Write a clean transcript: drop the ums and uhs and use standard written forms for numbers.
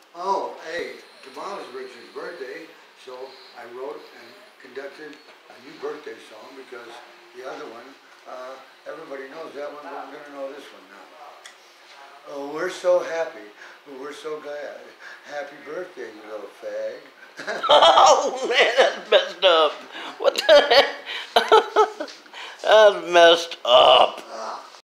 Oh, hey, tomorrow's Richard's birthday, so I wrote and conducted a new birthday song because the other one, everybody knows that one, but we're going to know this one now. Oh, we're so happy. We're so glad. Happy birthday, you little fag. Oh man,